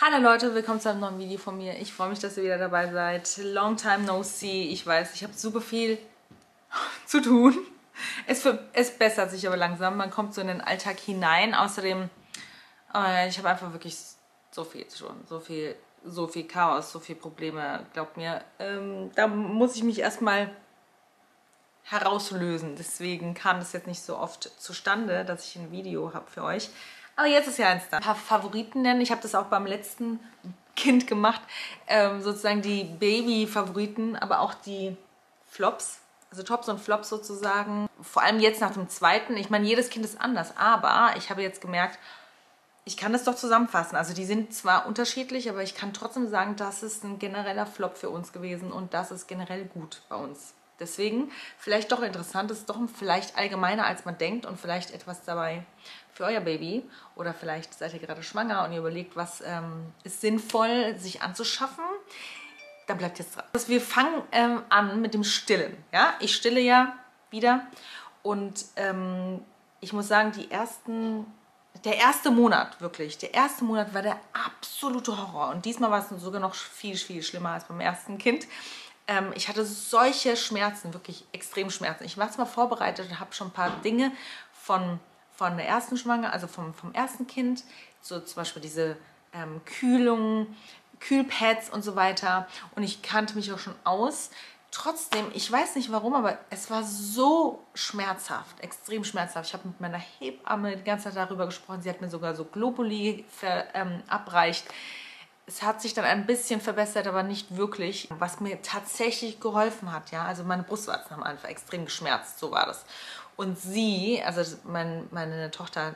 Hallo Leute, willkommen zu einem neuen Video von mir. Ich freue mich, dass ihr wieder dabei seid. Long time no see. Ich weiß, ich habe super viel zu tun. Es bessert sich aber langsam. Man kommt so in den Alltag hinein. Außerdem, ich habe einfach wirklich so viel zu tun. So viel Chaos, so viele Probleme. Glaubt mir, da muss ich mich erstmal herauslösen. Deswegen kam das jetzt nicht so oft zustande, dass ich ein Video habe für euch. Aber jetzt ist ja eins da. Ein paar Favoriten nennen. Ich habe das auch beim letzten Kind gemacht. Sozusagen die Baby-Favoriten, aber auch die Flops. Also Tops und Flops sozusagen. Vor allem jetzt nach dem zweiten. Ich meine, jedes Kind ist anders. Aber ich habe jetzt gemerkt, ich kann das doch zusammenfassen. Also die sind zwar unterschiedlich, aber ich kann trotzdem sagen, das ist ein genereller Flop für uns gewesen. Und das ist generell gut bei uns. Deswegen vielleicht doch interessant, es ist doch vielleicht allgemeiner, als man denkt und vielleicht etwas dabei für euer Baby. Oder vielleicht seid ihr gerade schwanger und ihr überlegt, was ist sinnvoll, sich anzuschaffen. Dann bleibt jetzt dran. Also wir fangen an mit dem Stillen. Ja? Ich stille ja wieder und ich muss sagen, der erste Monat wirklich, der erste Monat war der absolute Horror. Und diesmal war es sogar noch viel, viel schlimmer als beim ersten Kind. Ich hatte solche Schmerzen, wirklich extrem Schmerzen. Ich war zwar vorbereitet und habe schon ein paar Dinge von der ersten Schwangerschaft, also vom ersten Kind, so zum Beispiel diese Kühlung, Kühlpads und so weiter. Und ich kannte mich auch schon aus. Trotzdem, ich weiß nicht warum, aber es war so schmerzhaft, extrem schmerzhaft. Ich habe mit meiner Hebamme die ganze Zeit darüber gesprochen. Sie hat mir sogar so Globuli verabreicht. Es hat sich dann ein bisschen verbessert, aber nicht wirklich. Was mir tatsächlich geholfen hat, ja, also meine Brustwarzen haben einfach extrem geschmerzt, so war das. Und sie, also meine Tochter,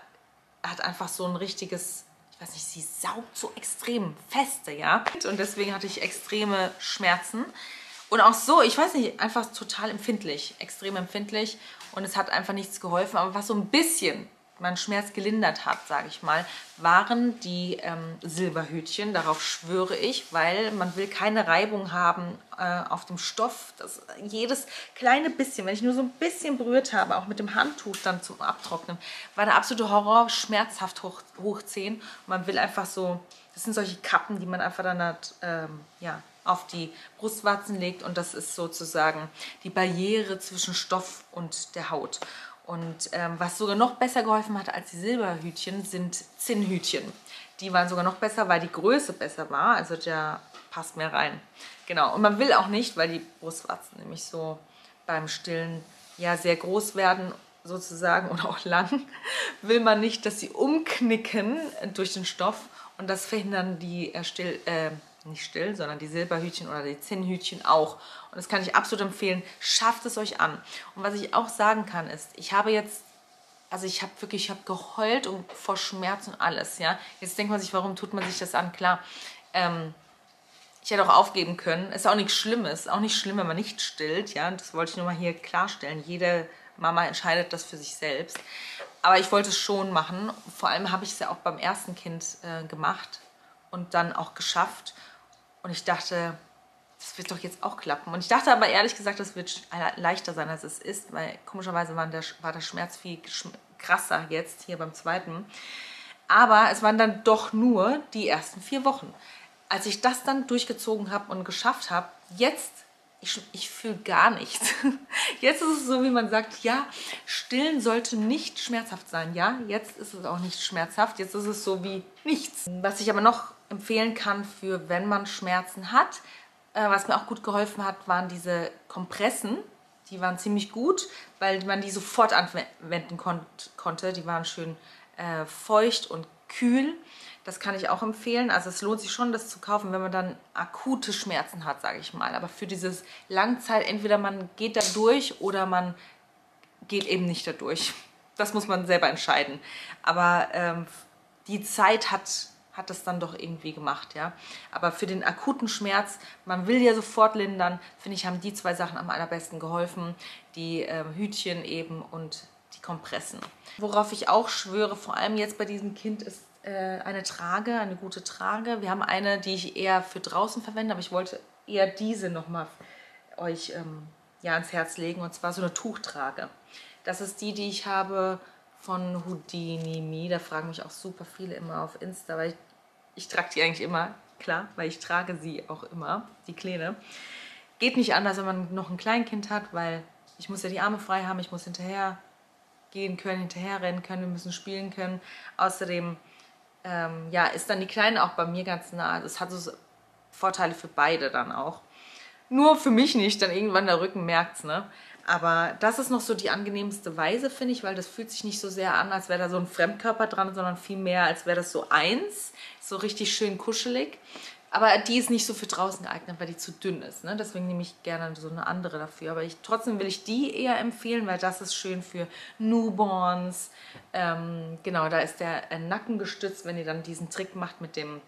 hat einfach so ein richtiges, ich weiß nicht, sie saugt so extrem feste, ja. Und deswegen hatte ich extreme Schmerzen. Und auch so, ich weiß nicht, einfach total empfindlich, extrem empfindlich. Und es hat einfach nichts geholfen. Aber was so ein bisschen meinen Schmerz gelindert hat, sage ich mal, waren die Silberhütchen. Darauf schwöre ich, weil man will keine Reibung haben auf dem Stoff. Jedes kleine bisschen, wenn ich nur so ein bisschen berührt habe, auch mit dem Handtuch dann zum Abtrocknen, war der absolute Horror, schmerzhaft hochziehen. Und man will einfach so, das sind solche Kappen, die man einfach dann hat, ja, auf die Brustwarzen legt. Und das ist sozusagen die Barriere zwischen Stoff und der Haut. Und was sogar noch besser geholfen hat als die Silberhütchen, sind Zinnhütchen. Die waren sogar noch besser, weil die Größe besser war. Also der passt mehr rein. Genau. Und man will auch nicht, weil die Brustwarzen nämlich so beim Stillen ja sehr groß werden sozusagen und auch lang, will man nicht, dass sie umknicken durch den Stoff. Und das verhindern die nicht still, sondern die Silberhütchen oder die Zinnhütchen auch. Und das kann ich absolut empfehlen. Schafft es euch an. Und was ich auch sagen kann ist, ich habe jetzt, also ich habe geheult und vor Schmerz und alles, ja. Jetzt denkt man sich, warum tut man sich das an? Klar, ich hätte auch aufgeben können. Ist auch nichts Schlimmes. Auch nicht schlimm, wenn man nicht stillt, ja. Das wollte ich nur mal hier klarstellen. Jede Mama entscheidet das für sich selbst. Aber ich wollte es schon machen. Vor allem habe ich es ja auch beim ersten Kind gemacht und dann auch geschafft. Und ich dachte, das wird doch jetzt auch klappen. Und ich dachte aber ehrlich gesagt, das wird leichter sein, als es ist, weil komischerweise war der Schmerz viel krasser jetzt hier beim zweiten. Aber es waren dann doch nur die ersten 4 Wochen. Als ich das dann durchgezogen habe und geschafft habe, jetzt, ich fühle gar nichts. Jetzt ist es so, wie man sagt, ja, stillen sollte nicht schmerzhaft sein. Ja, jetzt ist es auch nicht schmerzhaft. Jetzt ist es so wie nichts. Was ich aber noch empfehlen kann für, wenn man Schmerzen hat, was mir auch gut geholfen hat, waren diese Kompressen. Die waren ziemlich gut, weil man die sofort anwenden konnte. Die waren schön feucht und kühl. Das kann ich auch empfehlen. Also es lohnt sich schon, das zu kaufen, wenn man dann akute Schmerzen hat, sage ich mal. Aber für dieses Langzeit, entweder man geht da durch oder man geht eben nicht da durch. Das muss man selber entscheiden. Aber die Zeit hat das dann doch irgendwie gemacht, ja. Aber für den akuten Schmerz, man will ja sofort lindern, finde ich, haben die 2 Sachen am allerbesten geholfen. Die Hütchen eben und die Kompressen. Worauf ich auch schwöre, vor allem jetzt bei diesem Kind, ist eine Trage, eine gute Trage. Wir haben eine, die ich eher für draußen verwende, aber ich wollte eher diese nochmal euch ja, ans Herz legen, und zwar so eine Tuchtrage. Das ist die ich habe von Houdini Me. Da fragen mich auch super viele immer auf Insta, weil Ich trage die eigentlich immer, klar, weil ich trage sie auch immer, die Kleine. Geht nicht anders, wenn man noch ein Kleinkind hat, weil ich muss ja die Arme frei haben, ich muss hinterher gehen können, hinterher rennen können, wir müssen spielen können. Außerdem ja, ist dann die Kleine auch bei mir ganz nah. Also es hat so Vorteile für beide dann auch. Nur für mich nicht, dann irgendwann der Rücken merkt's, ne? Aber das ist noch so die angenehmste Weise, finde ich, weil das fühlt sich nicht so sehr an, als wäre da so ein Fremdkörper dran, sondern viel mehr, als wäre das so eins. So richtig schön kuschelig. Aber die ist nicht so für draußen geeignet, weil die zu dünn ist, ne? Deswegen nehme ich gerne so eine andere dafür. Aber trotzdem will ich die eher empfehlen, weil das ist schön für Newborns. Genau, da ist der Nacken gestützt, wenn ihr dann diesen Trick macht mit dem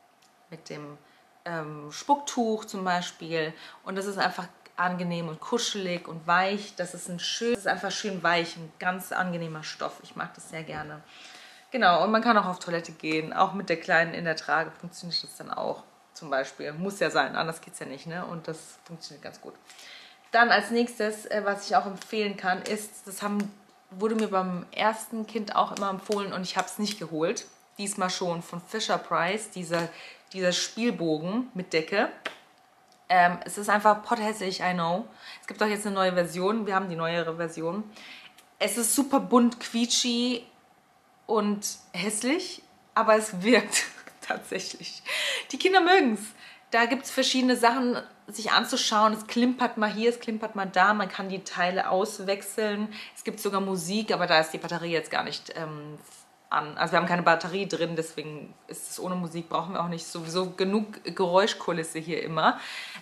Spucktuch zum Beispiel. Und das ist einfach angenehm und kuschelig und weich. Das ist einfach schön weich, ein ganz angenehmer Stoff. Ich mag das sehr gerne. Genau, und man kann auch auf Toilette gehen. Auch mit der Kleinen in der Trage funktioniert das dann auch. Zum Beispiel. Muss ja sein, anders geht es ja nicht, ne? Und das funktioniert ganz gut. Dann als nächstes, was ich auch empfehlen kann, ist, wurde mir beim ersten Kind auch immer empfohlen und ich habe es nicht geholt. Diesmal schon von Fisher-Price, dieser Spielbogen mit Decke. Es ist einfach pothässlich, I know. Es gibt auch jetzt eine neue Version. Wir haben die neuere Version. Es ist super bunt, quietschy und hässlich, aber es wirkt tatsächlich. Die Kinder mögen es. Da gibt es verschiedene Sachen, sich anzuschauen. Es klimpert mal hier, es klimpert mal da. Man kann die Teile auswechseln. Es gibt sogar Musik, aber da ist die Batterie jetzt gar nicht an. Also wir haben keine Batterie drin, deswegen ist es ohne Musik, brauchen wir auch nicht. Sowieso genug Geräuschkulisse hier immer.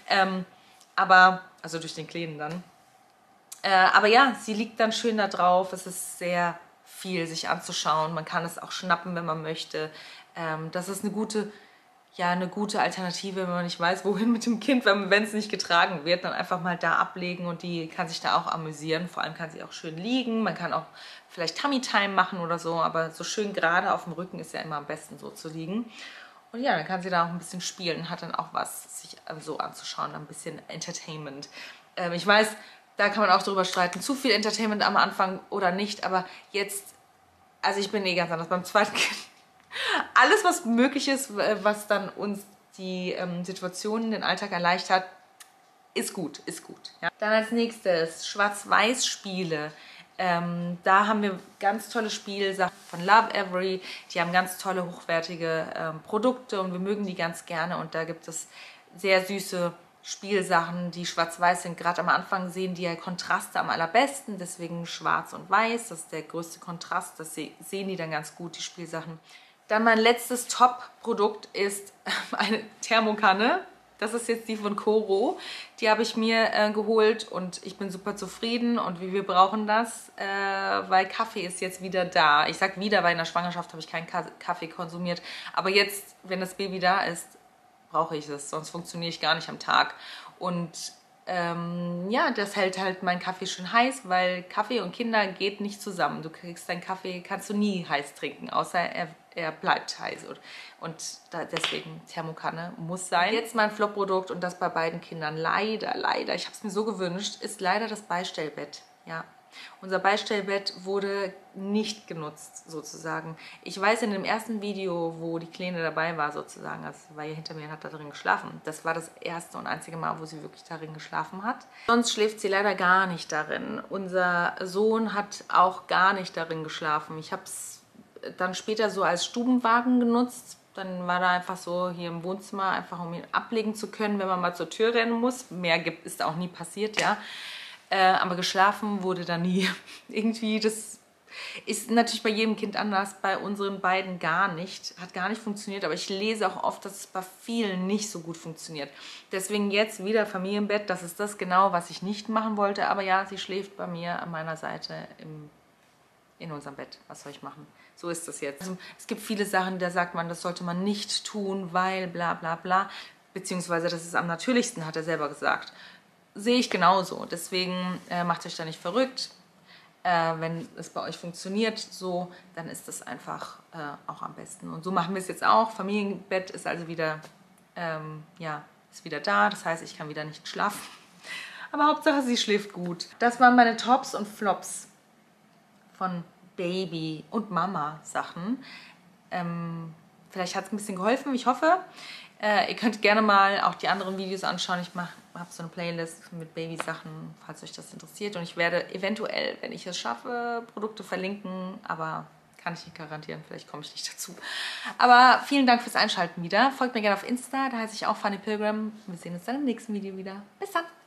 Also durch den Kleinen dann. Aber ja, sie liegt dann schön da drauf. Es ist sehr viel sich anzuschauen. Man kann es auch schnappen, wenn man möchte. Das ist eine gute Alternative, wenn man nicht weiß, wohin mit dem Kind, wenn es nicht getragen wird, dann einfach mal da ablegen und die kann sich da auch amüsieren. Vor allem kann sie auch schön liegen. Man kann auch vielleicht Tummy Time machen oder so, aber so schön gerade auf dem Rücken ist ja immer am besten so zu liegen. Und ja, dann kann sie da auch ein bisschen spielen, hat dann auch was sich so anzuschauen, ein bisschen Entertainment. Ich weiß, da kann man auch drüber streiten, zu viel Entertainment am Anfang oder nicht, aber jetzt, also ich bin ganz anders beim zweiten Kind. Alles, was möglich ist, was dann uns die Situationen, den Alltag erleichtert, ist gut, ist gut. Ja. Dann als nächstes Schwarz-Weiß-Spiele. Da haben wir ganz tolle Spielsachen von Lovevery. Die haben ganz tolle, hochwertige Produkte und wir mögen die ganz gerne. Und da gibt es sehr süße Spielsachen, die schwarz-weiß sind. Gerade am Anfang sehen die ja Kontraste am allerbesten, deswegen schwarz und weiß. Das ist der größte Kontrast, das sehen die dann ganz gut, die Spielsachen. Dann mein letztes Top-Produkt ist eine Thermokanne. Das ist jetzt die von Coro. Die habe ich mir geholt und ich bin super zufrieden und wir brauchen das, weil Kaffee ist jetzt wieder da. Ich sage wieder, weil in der Schwangerschaft habe ich keinen Kaffee konsumiert. Aber jetzt, wenn das Baby da ist, brauche ich es, sonst funktioniere ich gar nicht am Tag. Und ja, das hält halt meinen Kaffee schön heiß, weil Kaffee und Kinder geht nicht zusammen. Du kriegst deinen Kaffee, kannst du nie heiß trinken, außer er bleibt heiß. Und deswegen Thermokanne muss sein. Jetzt mein Flop-Produkt und das bei beiden Kindern. Leider, ich habe es mir so gewünscht, ist leider das Beistellbett. Ja. Unser Beistellbett wurde nicht genutzt, sozusagen. Ich weiß, in dem ersten Video, wo die Kleine dabei war, sozusagen, also war ja hinter mir und hat da drin geschlafen. Das war das erste und einzige Mal, wo sie wirklich darin geschlafen hat. Sonst schläft sie leider gar nicht darin. Unser Sohn hat auch gar nicht darin geschlafen. Ich habe es dann später so als Stubenwagen genutzt. Dann war da einfach so hier im Wohnzimmer, einfach um ihn ablegen zu können, wenn man mal zur Tür rennen muss. Mehr ist auch nie passiert, ja. Aber geschlafen wurde da nie. Irgendwie, das ist natürlich bei jedem Kind anders, bei unseren beiden gar nicht. Hat gar nicht funktioniert, aber ich lese auch oft, dass es bei vielen nicht so gut funktioniert. Deswegen jetzt wieder Familienbett, das ist das genau, was ich nicht machen wollte. Aber ja, sie schläft bei mir an meiner Seite in unserem Bett. Was soll ich machen? So ist das jetzt. Also, es gibt viele Sachen, da sagt man, das sollte man nicht tun, weil bla bla bla. Beziehungsweise das ist am natürlichsten, hat er selber gesagt. Sehe ich genauso. Deswegen macht euch da nicht verrückt. Wenn es bei euch funktioniert so, dann ist das einfach auch am besten. Und so machen wir es jetzt auch. Familienbett ist also wieder, ist wieder da. Das heißt, ich kann wieder nicht schlafen. Aber Hauptsache, sie schläft gut. Das waren meine Tops und Flops von Baby- und Mama-Sachen. vielleicht hat es ein bisschen geholfen, ich hoffe. Ihr könnt gerne mal auch die anderen Videos anschauen. Ich habe so eine Playlist mit Babysachen, falls euch das interessiert. Und ich werde eventuell, wenn ich es schaffe, Produkte verlinken, aber kann ich nicht garantieren, vielleicht komme ich nicht dazu. Aber vielen Dank fürs Einschalten wieder. Folgt mir gerne auf Insta, da heiße ich auch Fanny Pilgrim. Wir sehen uns dann im nächsten Video wieder. Bis dann!